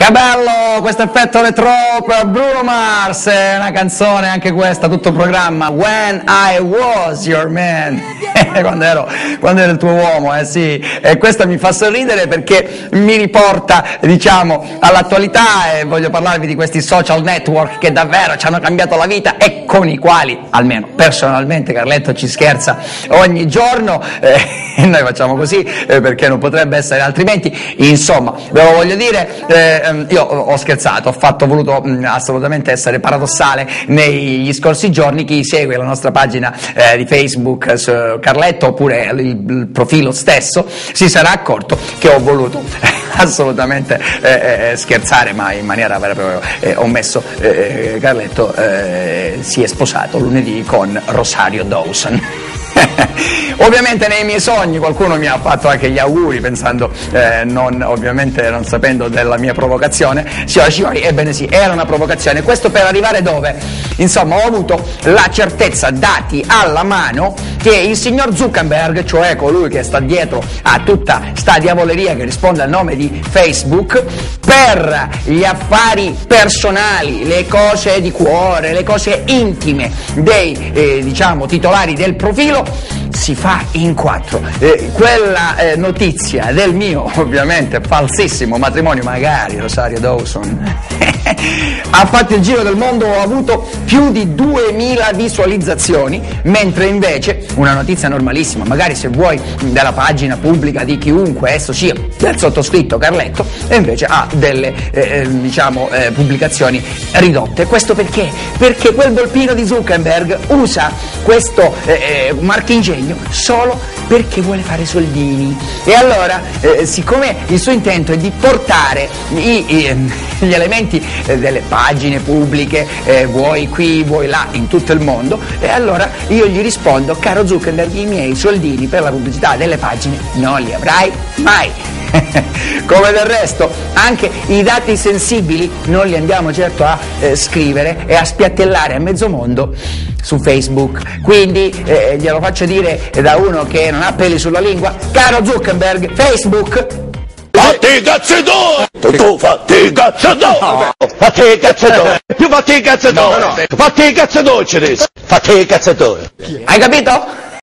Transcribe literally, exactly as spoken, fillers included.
Che bello questo effetto retro per Bruno Mars, è una canzone anche questa, tutto il programma, When I Was Your Man, quando ero, quando ero il tuo uomo, eh sì, e questa mi fa sorridere perché mi riporta, diciamo, all'attualità, e voglio parlarvi di questi social network che davvero ci hanno cambiato la vita e con i quali, almeno personalmente, Carletto ci scherza ogni giorno, eh, e noi facciamo così eh, perché non potrebbe essere altrimenti. Insomma, ve lo voglio dire, eh, io ho scherzato, ho fatto, ho voluto mh, assolutamente essere paradossale negli scorsi giorni. Chi segue la nostra pagina eh, di Facebook su Carletto, oppure il, il profilo stesso, si sarà accorto che ho voluto assolutamente eh, eh, scherzare, ma in maniera vera e propria. Eh, ho messo eh, Carletto eh, si è sposato lunedì con Rosario Dawson. Ovviamente nei miei sogni qualcuno mi ha fatto anche gli auguri, pensando, eh, non, ovviamente non sapendo della mia provocazione. Signora signori, ebbene sì, era una provocazione. Questo per arrivare dove? Insomma, ho avuto la certezza, dati alla mano, che il signor Zuckerberg, cioè colui che sta dietro a tutta sta diavoleria che risponde al nome di Facebook, per gli affari personali, le cose di cuore, le cose intime dei eh, diciamo titolari del profilo, si fa in quattro. Eh, quella eh, notizia del mio, ovviamente, falsissimo matrimonio, magari Rosario Dawson, ha fatto il giro del mondo, ho avuto più di duemila visualizzazioni, mentre invece una notizia normalissima, magari se vuoi della pagina pubblica di chiunque esso sia, del sottoscritto Carletto, e invece ha delle eh, diciamo eh, pubblicazioni ridotte. Questo perché? Perché quel volpino di Zuckerberg usa questo eh, marchingegno solo perché vuole fare soldini, e allora eh, siccome il suo intento è di portare i, i, gli elementi eh, delle pagine pubbliche, eh, vuoi qui, vuoi là, in tutto il mondo, e allora io gli rispondo: caro Zuckerberg, i miei soldini per la pubblicità delle pagine non li avrai mai. Come del resto anche i dati sensibili non li andiamo certo a eh, scrivere e a spiattellare a mezzo mondo su Facebook. Quindi eh, glielo faccio dire da uno che non ha peli sulla lingua: caro Zuckerberg, Facebook, fatti i cazzi tuoi! Tu fatti i cazzi tuoi! Fatti i cazzi tuoi! Più fatti i cazzi tuoi! Fatti i cazzi tuoi, fatti i cazzi tuoi! hai capito?